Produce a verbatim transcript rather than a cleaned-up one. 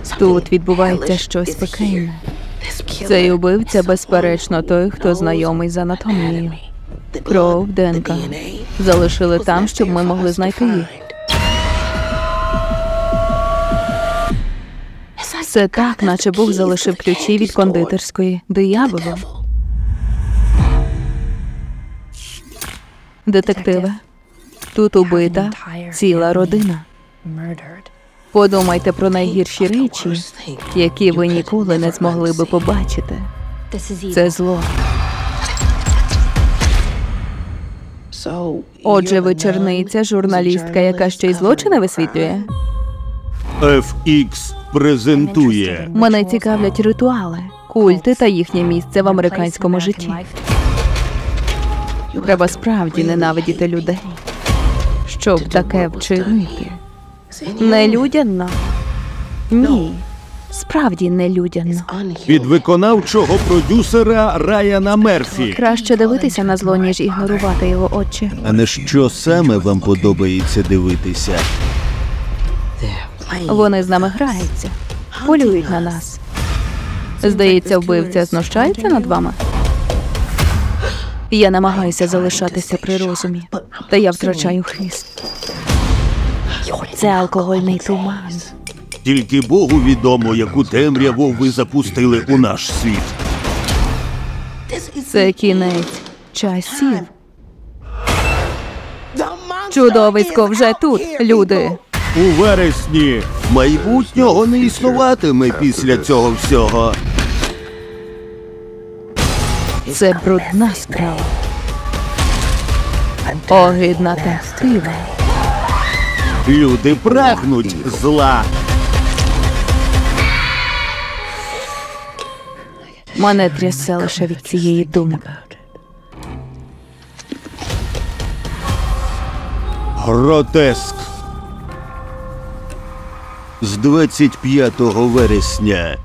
Тут відбувається щось пекельне. Цей убивця, безперечно, той, хто знайомий з анатомією. Кров, ДНК. Залишили там, щоб ми могли знайти їх. Все так, наче Бог залишив ключі від кондитерської дияволу. Детективи, тут убита ціла родина. Подумайте про найгірші речі, які ви ніколи не змогли би побачити. Це зло. Отже, ви черниця, журналістка, яка ще й злочини висвітлює? еф ікс презентує. Мене цікавлять ритуали, культи та їхнє місце в американському житті. Треба справді ненавидіти людей, щоб таке вчинити. Нелюдяно? Ні, справді нелюдяно. Від виконавчого продюсера Райана Мерфі. Краще дивитися на зло, ніж ігнорувати його очі. А на що саме вам подобається дивитися? Вони з нами граються, полюють на нас. Здається, вбивця знущається над вами? Я намагаюся залишатися при розумі, та я втрачаю хист. Це алкогольний туман. Тільки Богу відомо, яку темряву ви запустили у наш світ. Це кінець часів. Чудовисько вже тут, люди. У вересні майбутнього не існуватиме після цього всього. Це брудна справа. Огидна та хтива. Люди прагнуть зла. Мене трясе лише від цієї думки. Гротеск. З двадцять п'ятого вересня